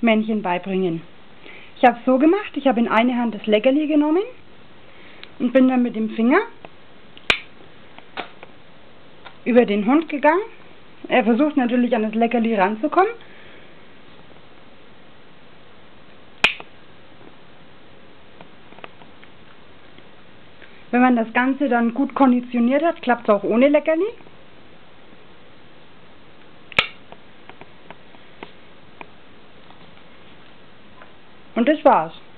Männchen beibringen. Ich habe es so gemacht, ich habe in eine Hand das Leckerli genommen und bin dann mit dem Finger über den Hund gegangen. Er versucht natürlich an das Leckerli ranzukommen. Wenn man das Ganze dann gut konditioniert hat, klappt es auch ohne Leckerli. Und das war's.